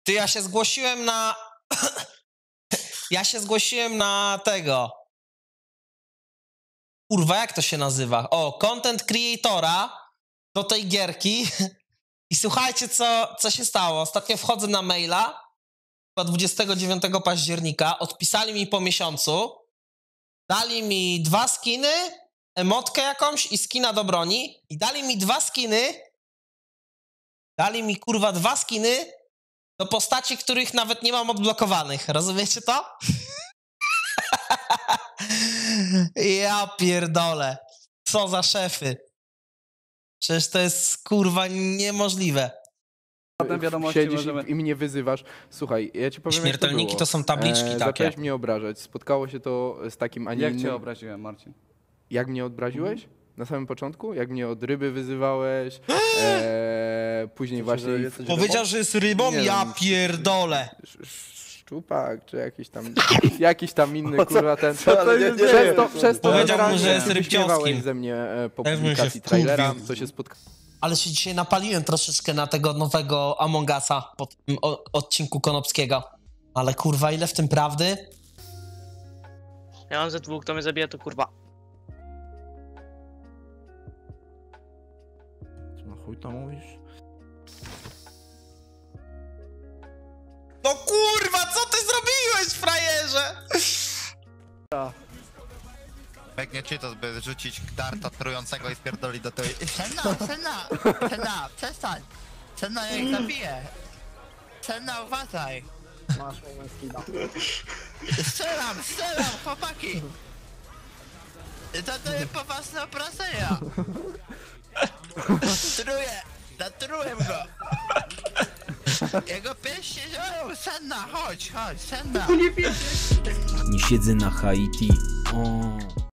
Ty, ja się zgłosiłem na... Ja się zgłosiłem na tego... Kurwa, jak to się nazywa? O, content creatora do tej gierki. I słuchajcie, co się stało. Ostatnio wchodzę na maila, 29 października, odpisali mi po miesiącu, dali mi 2 skiny, emotkę jakąś i skina do broni i dali mi 2 skiny, kurwa 2 skiny do postaci, których nawet nie mam odblokowanych. Rozumiecie to? Ja pierdolę. Co za szefy. Przecież to jest, kurwa, niemożliwe. Siedzisz i mnie wyzywasz. Słuchaj, ja ci powiem, Śmiertelniki jak to to są tabliczki takie. Zacząłeś mnie obrażać. Spotkało się to z takim, a nie Jak innym... cię obraziłem, Marcin? Jak mnie odbraziłeś? Na samym początku? Jak mnie od ryby wyzywałeś? Później właśnie... Powiedział, że jest rybą? Nie Ja wiem. pierdolę. Szczupak, czy jakiś tam inny, kurwa, ten... Przez to Powiedział mu, że jest wyśmiewałeś rybciąskim. ze mnie po Pewnie się publikacji trailera, wkurwił. co się spotkało. Ale się dzisiaj napaliłem troszeczkę na tego nowego Among Usa po tym odcinku Konopskiego. Ale kurwa, ile w tym prawdy? Ja mam ze 2, kto mnie zabije, to kurwa. No chuj to mówisz? No kurwa, co ty zrobiłeś, frajerze? Biegnie Cheetos, by rzucić darta trującego i spierdoli do tej... Senna, przestań! Senna, ja ich zabiję! Senna, uważaj! Masz moment skida. Strzelam, chłopaki! To jest poważne obrażenia! Zatrułem go! Jego pięści działają! Senna, chodź, Senna! Nie siedzę na Haiti. O.